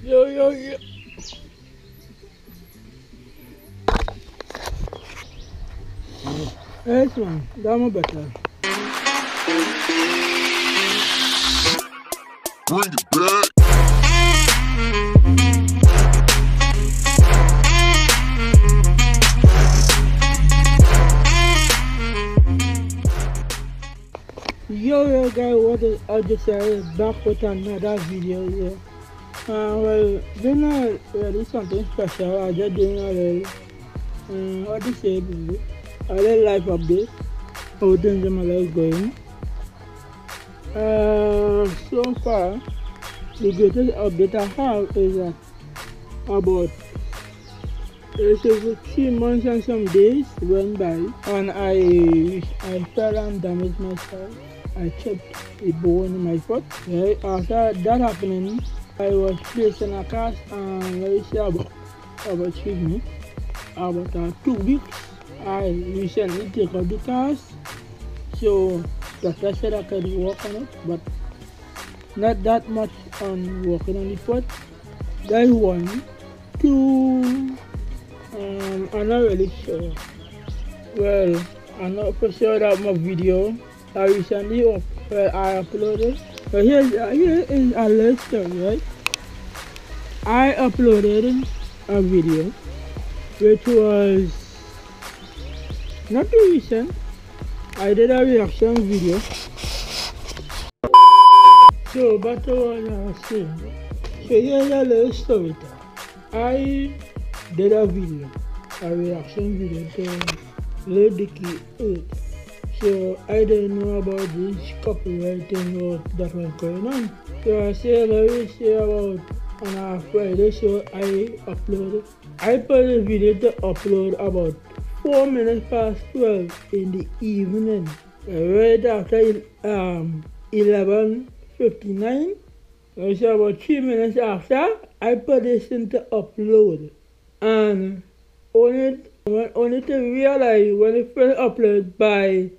Yo, yo, yo. Yes, man. Dame better. Bring it back. Yo, guys, what is I just back with another video here. Well, doing really something special. I just doing a little, what to say, baby? A little life update. How things in my life going. So far, the greatest update I have is that about it's 3 months and some days went by, and I fell and damaged myself. I chipped a bone in my foot. Right? After that happening, I was placed in a cast and let me say about 3 weeks. About 2 weeks, I recently took out the cast. So doctor said I could walk on it, but not that much on walking on the foot. That's one. Two, I'm not really sure. Well, I'm not for sure that my video I recently I uploaded. But here is a little story, right? I uploaded a video which was not too recent. I did a reaction video. So, but what I was saying. So here's a little story time. I did a video, a reaction video to Lil Dicky 8. So I didn't know about this copyright thing or that was going on. So I said let me say about on a Friday, so I uploaded. I put the video to upload about 4 minutes past 12 in the evening. Right after 11:59. So about 3 minutes after, I put this into upload. And only to realize when it first uploaded by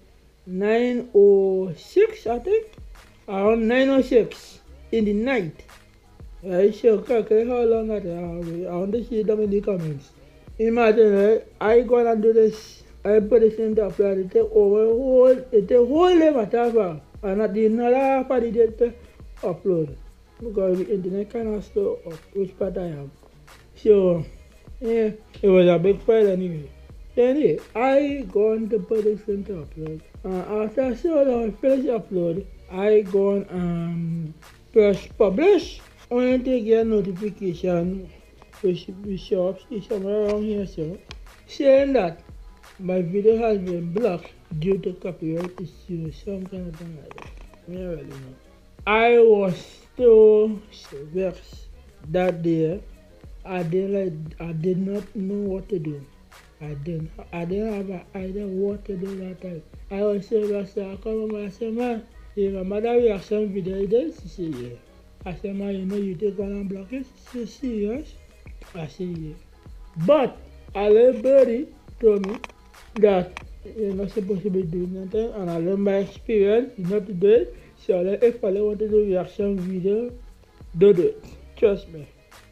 9:06, I think, around 9:06 in the night. Right, so calculate how long that I want to see them in the comments. Imagine, right, I go and do this, I put this into upload, it take over it take whole day matter for, and at the another half of the day to upload. Because the internet kind of slow up, which part I have. So, yeah, it was a big file anyway. Anyway, I go on to put this into upload. After so long finish upload, I go on and press publish. Only to get a notification, which show up somewhere around here, so saying that my video has been blocked due to copyright issues, some kind of thing like that. I don't really know. I was so vexed that day. I did not know what to do. I didn't have an idea what to do that time. I was so vexed. I come home and I said, man, if my mother reaction video is this, she said, yeah. I said, man, you know you take one and block it? She said, serious? I said, yeah. But a little birdie told me that you're not supposed to be doing nothing, and I learned my experience not to do it. So if I want to do reaction video, do it. Trust me.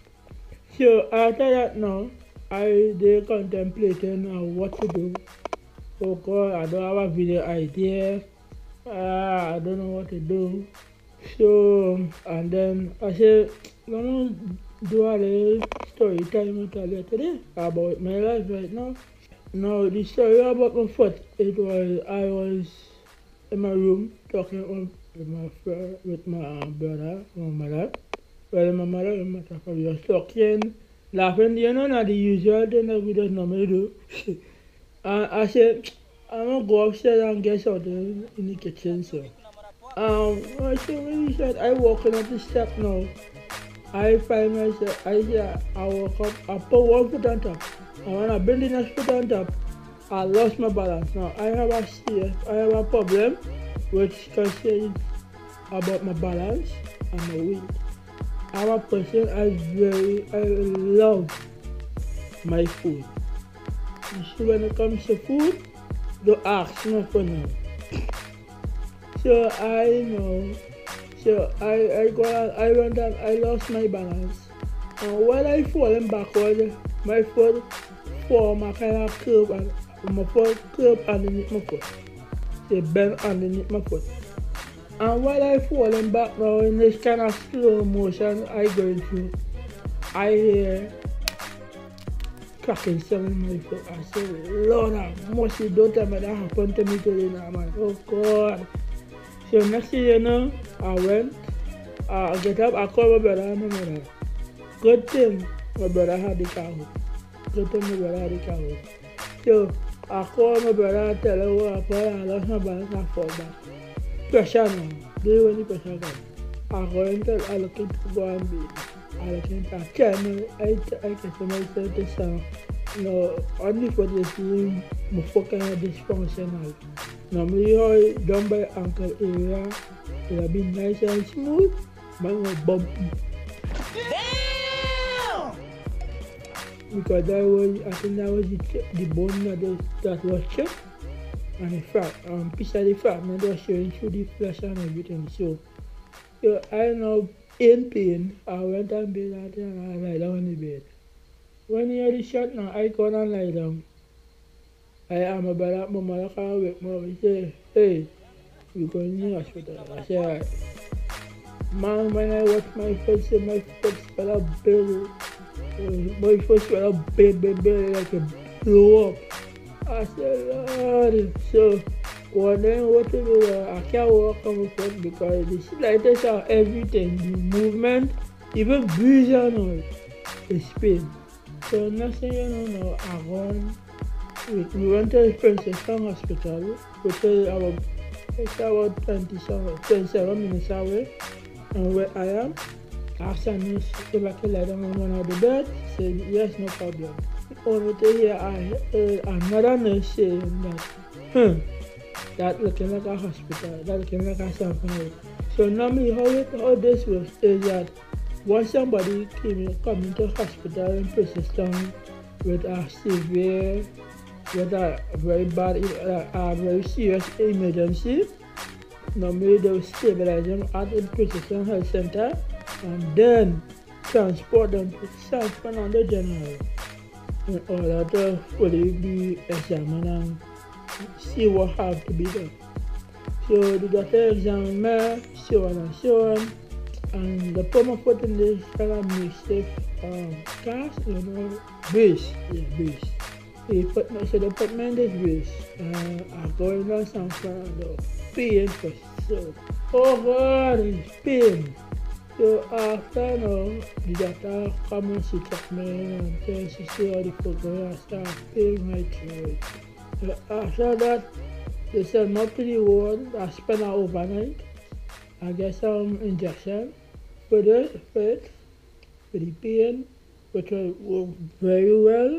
So after that now, they contemplating what to do. Oh God, I don't have a video idea. I don't know what to do. So, and then I said, I'm gonna do a little story time today about my life right now. Now, the story about my foot, I was in my room talking with my friend, with my brother, my mother. Well, my mother and my father, we was talking, laughing, you know, not the usual thing that we don't normally do. I said, I'm gonna go upstairs and get something in the kitchen, so. I said, I walking up the step now. I find myself, I walk up, I put one foot on top. And when I bend the next foot on top, I lost my balance. Now, I have a problem which concerns about my balance and my weight. I'm a person, I love my food. So when it comes to food, don't ask me for now. So I know. So I went and I lost my balance. And while I falling backward, my foot form a kind of curve and my foot curve underneath my foot. They bend underneath my foot. And while I falling back now in this kind of slow motion I going through, I hear cracking sound in my foot. I say, Lord have mercy, don't tell me that happened to me today now, man. Oh God. So next thing you know, I went, I get up, I call my brother and my mother. Good thing my brother had the car. Good thing my brother had the car. So I call my brother and tell him what happened. I lost my balance and I fall back. Pressure now. Do you want the pressure come? I go and tell I look into go and be. I look into I get myself to sound. No, only for the team, my fucking dysfunctional. Normally, how done by ankle area, it will be nice and smooth, but not bumpy. Damn! Because I think that was the bone that was chipped, and the fat, piece of the fat, and it was showing through the flesh and everything. So I know in pain, I went and bed and I lie down in the bed. When you hear the shot now, I go and lie down. I am about my mother can't wake me up. He say, hey, we're going to the hospital. I say, alright. Man, when I watch my face, my foot smell a bill. My foot smell a bill like a blow up. I said, Lord. So, what to do? I can't walk on my foot because the slightest of everything, the movement, even breathing on is pain. So, nothing you know, I run. We went to Princess Hospital, which is about 27 minutes away. And where I am, I asked the nurse if I could lie down on one of the beds. She said, yes, no problem. Only to hear I heard another nurse saying that, that looking like a hospital, that looking like a something. So normally how this works is that once somebody come into hospital in Princess Town with a severe, with a very bad, a very serious emergency, normally they will stabilize them at the Princess Town Health Center and then transport them to San Fernando General in order to fully be examined and see what has to be done. So the doctor examined me, so on and so on, and the put put in this kind of makeshift cast, brace, brace. They put me in this brace. I'm going down San Fernando, pain for so. Oh God, it's pain. So after the doctor come and she check me and then she see all the program and start paying my throat. So after that, they sent me to the ward. I spent an overnight. I get some injection for the pain, which worked very well.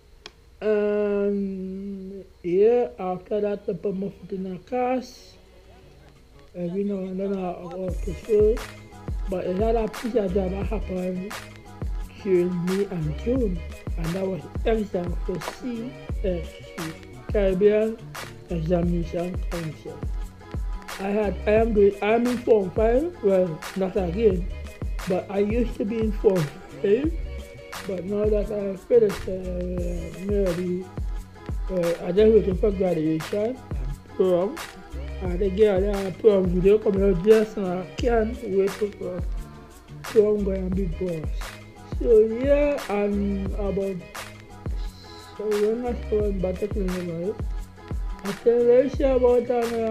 And yeah, after that, I put my foot in a cast. Every now and then I go to school. But a lot of pieces that happened during May and June, and that was exam for CFC, Caribbean Examination Council. I'm in Form 5, well, not again, but I used to be in Form 5, but now that I finished maybe, I just waiting for graduation and prom. And the girl prom video coming out just now. I can't wait for prom going to be boss. So yeah, and about when I started better cleaning I tell you about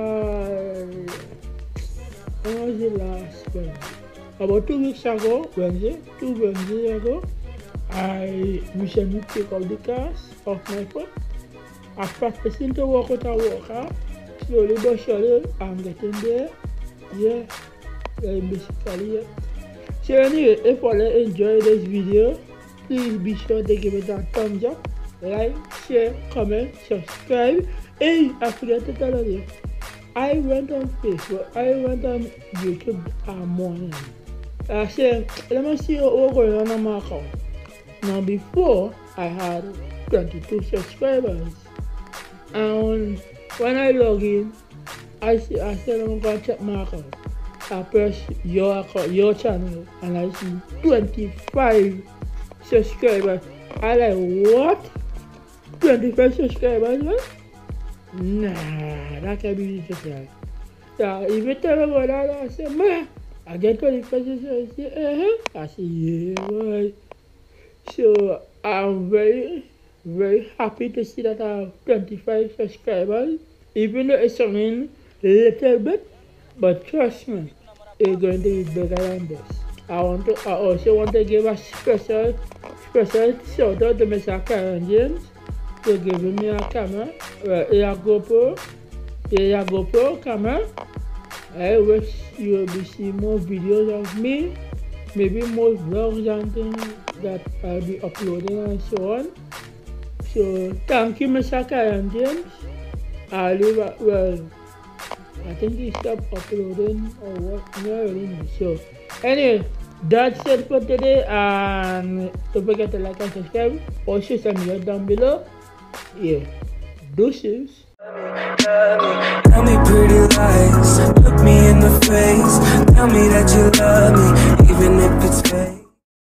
when was the last one? About 2 weeks ago, two Wednesdays ago, I recently took out the cast off my foot. I was practicing to walk with a walker. Slowly but surely, I'm getting there. Yeah, basically, yeah. So anyway, if you enjoy this video, please be sure to give it a thumbs up, like, share, comment, subscribe. Hey, I forgot to tell you, I went on Facebook, I went on YouTube morning. I said, let me see what's going on my account. Now before, I had 22 subscribers. And when I log in, I said I'm going to check my account. I press your channel and I see 25 subscribers. I like, what? 25 subscribers, what? Nah, that can be just like. Yeah, if you tell me about that, I say, man, I get 25 subscribers. I say, I say, yeah, boy. So I'm very, very happy to see that I have 25 subscribers. Even though it's something a little bit, but trust me, it's going to be bigger than this. I also want to give a special shout out to Mr. Karen James for giving me a camera, a GoPro camera. I wish you will be seeing more videos of me, maybe more vlogs and things that I'll be uploading and so on. So thank you, Mr. Karen James. I think he stopped uploading or what, I don't really know. So anyway, that's it for today, and don't forget to like and subscribe. Also social media down below. Yeah, deuces. Tell me pretty lies, look me in the face, tell me that you love me, even if it's